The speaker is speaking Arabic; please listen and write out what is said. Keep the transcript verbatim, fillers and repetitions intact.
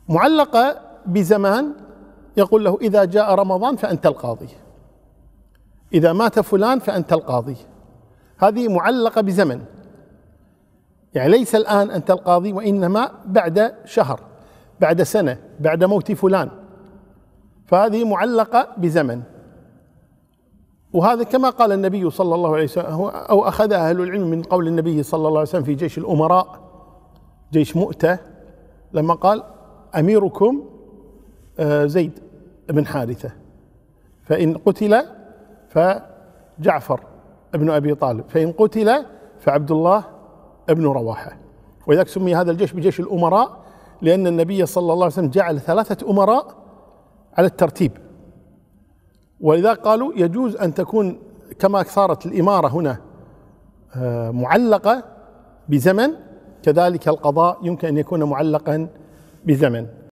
معلقة بزمان يقول له إذا جاء رمضان فأنت القاضي، إذا مات فلان فأنت القاضي. هذه معلقة بزمن، يعني ليس الآن أنت القاضي، وإنما بعد شهر، بعد سنة، بعد موت فلان، فهذه معلقة بزمن. وهذا كما قال النبي صلى الله عليه وسلم، أو أخذ أهل العلم من قول النبي صلى الله عليه وسلم في جيش الأمراء، جيش مؤتة، لما قال أميركم زيد بن حارثة، فإن قتل فجعفر ابن أبي طالب، فإن قتل فعبد الله ابن رواحة. ولذلك سمي هذا الجيش بجيش الأمراء، لأن النبي صلى الله عليه وسلم جعل ثلاثة أمراء على الترتيب، ولذا قالوا يجوز أن تكون كما صارت الإمارة هنا معلقة بزمن، كذلك القضاء يمكن أن يكون معلقا بزمن.